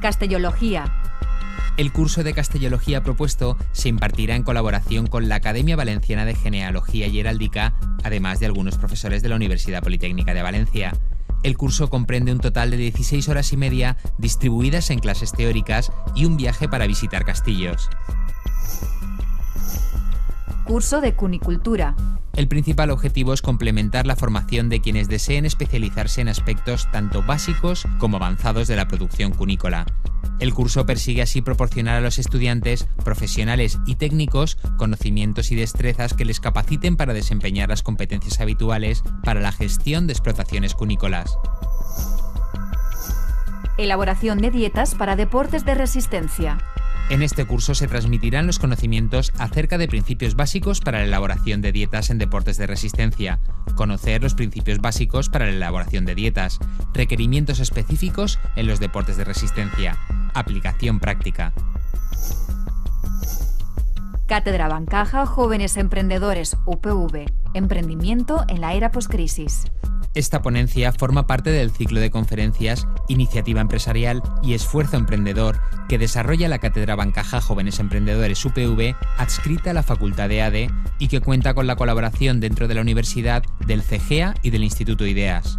Castellología. El curso de Castellología propuesto se impartirá en colaboración con la Academia Valenciana de Genealogía y Heráldica, además de algunos profesores de la Universidad Politécnica de Valencia. El curso comprende un total de 16 horas y media distribuidas en clases teóricas y un viaje para visitar castillos. Curso de Cunicultura. El principal objetivo es complementar la formación de quienes deseen especializarse en aspectos tanto básicos como avanzados de la producción cunícola. El curso persigue así proporcionar a los estudiantes, profesionales y técnicos conocimientos y destrezas que les capaciten para desempeñar las competencias habituales para la gestión de explotaciones cunícolas. Elaboración de dietas para deportes de resistencia. En este curso se transmitirán los conocimientos acerca de principios básicos para la elaboración de dietas en deportes de resistencia, conocer los principios básicos para la elaboración de dietas, requerimientos específicos en los deportes de resistencia, aplicación práctica. Cátedra Bancaja Jóvenes Emprendedores UPV. Emprendimiento en la era postcrisis. Esta ponencia forma parte del ciclo de conferencias Iniciativa Empresarial y Esfuerzo Emprendedor que desarrolla la Cátedra Bancaja Jóvenes Emprendedores UPV adscrita a la Facultad de ADE y que cuenta con la colaboración dentro de la universidad del CEGEA y del Instituto IDEAS.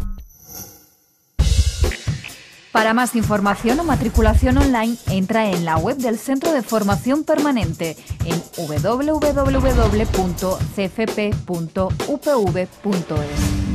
Para más información o matriculación online, entra en la web del Centro de Formación Permanente en www.cfp.upv.es.